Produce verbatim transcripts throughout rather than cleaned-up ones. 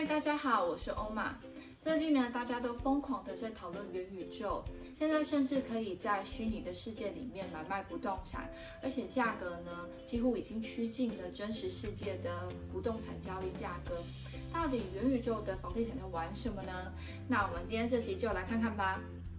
嗨，大家好，我是欧玛。最近呢，大家都疯狂的在讨论元宇宙，现在甚至可以在虚拟的世界里面买卖不动产，而且价格呢，几乎已经趋近了真实世界的不动产交易价格。到底元宇宙的房地产在玩什么呢？那我们今天这集就来看看吧。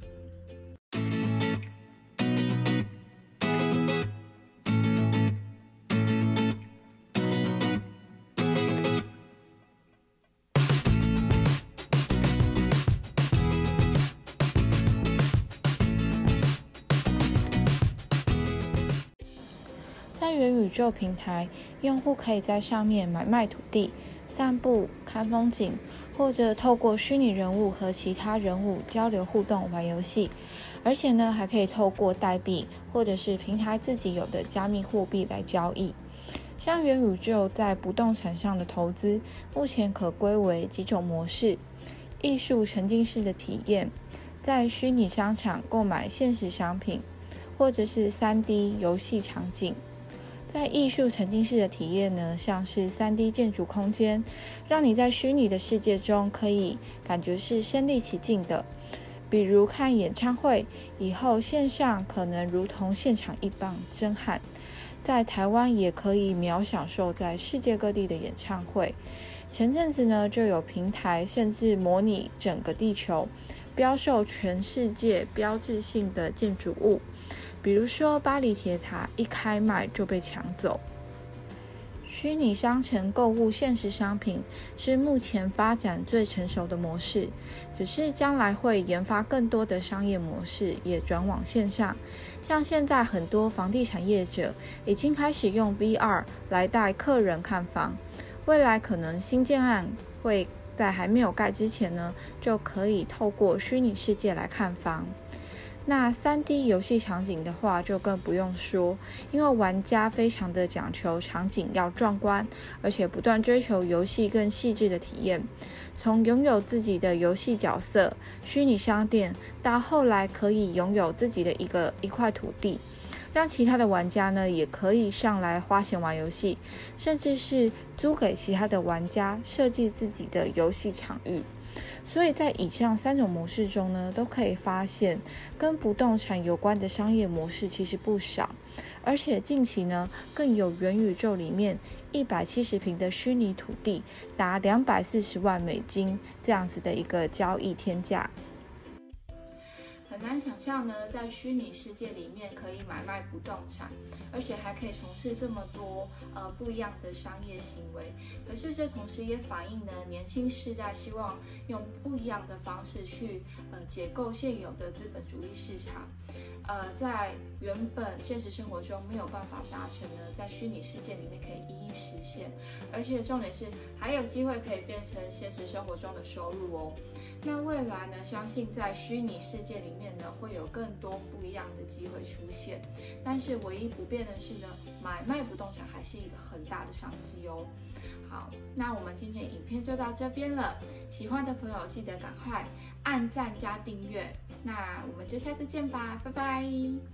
在元宇宙平台，用户可以在上面买卖土地、散步、看风景，或者透过虚拟人物和其他人物交流互动、玩游戏。而且呢，还可以透过代币或者是平台自己有的加密货币来交易。像元宇宙在不动产上的投资，目前可归为几种模式：艺术沉浸式的体验，在虚拟商场购买现实商品，或者是 三 D 游戏场景。在艺术沉浸式的体验呢，像是 三 D 建筑空间，让你在虚拟的世界中可以感觉是身临其境的。比如看演唱会，以后线上可能如同现场一般震撼。在台湾也可以秒享受在世界各地的演唱会。前阵子呢，就有平台甚至模拟整个地球，标售全世界标志性的建筑物。比如说巴黎铁塔一开卖就被抢走。虚拟商城购物现实商品是目前发展最成熟的模式，只是将来会研发更多的商业模式，也转往线上。像现在很多房地产业者已经开始用 V R 来带客人看房，未来可能新建案会在还没有盖之前呢，就可以透过虚拟世界来看房。那 三 D 游戏场景的话就更不用说，因为玩家非常的讲求场景要壮观，而且不断追求游戏更细致的体验。从拥有自己的游戏角色、虚拟商店，到后来可以拥有自己的一个一块土地，让其他的玩家呢也可以上来花钱玩游戏，甚至是租给其他的玩家设计自己的游戏场域。所以在以上三种模式中呢，都可以发现跟不动产有关的商业模式其实不少，而且近期呢，更有元宇宙里面一百七十平的虚拟土地达两百四十万美金这样子的一个交易天价。 很难想象呢，在虚拟世界里面可以买卖不动产，而且还可以从事这么多呃不一样的商业行为。可是这同时也反映呢，年轻世代希望用不一样的方式去呃解构现有的资本主义市场，呃，在原本现实生活中没有办法达成呢，在虚拟世界里面可以一一实现，而且重点是还有机会可以变成现实生活中的收入哦。那未来呢，相信在虚拟世界里面呢，会有更多不一样的机会出现。但是唯一不变的是呢，买卖不动产还是一个很大的商机哦。好，那我们今天影片就到这边了。喜欢的朋友记得赶快按赞加订阅。那我们就下次见吧，拜拜。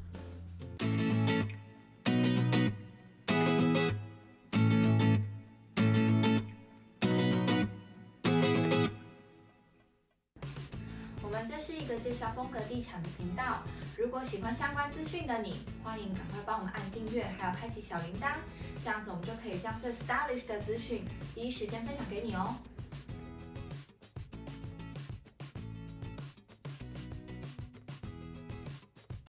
我们这是一个介绍风格地产的频道，如果喜欢相关资讯的你，欢迎赶快帮我们按订阅，还有开启小铃铛，这样子我们就可以将最 stylish 的资讯第一时间分享给你哦。